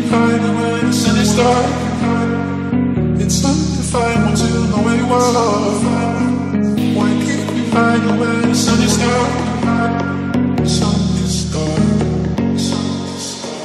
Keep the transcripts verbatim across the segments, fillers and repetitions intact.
hiding when the sun is dark? It's undefined until the way was. Why keep you hiding when the sun is dark? Sun is dark. Sun is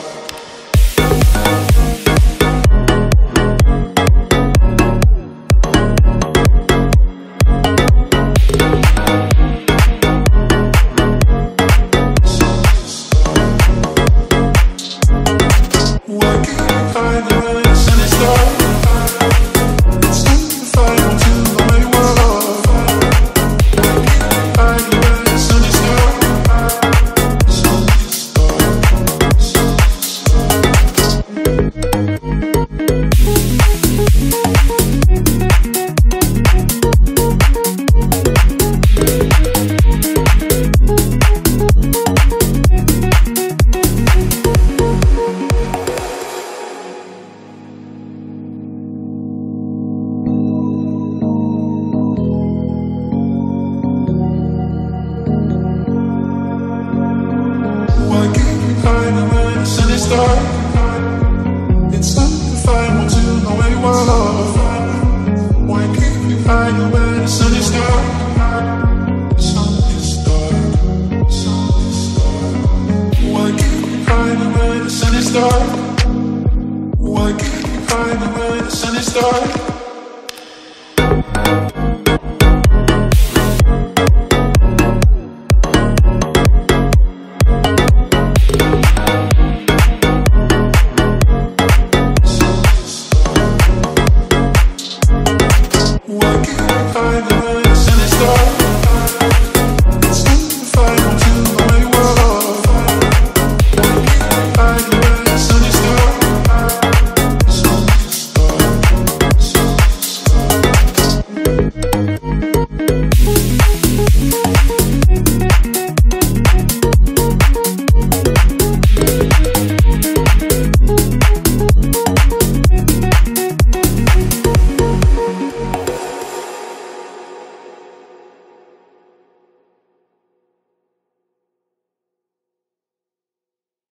dark. It's undefined until the way was. Why keep you hiding when the sun is dark? Sun is dark. Sun is dark. Why keep you hiding when the sun is dark? Why keep you hiding when the sun is dark?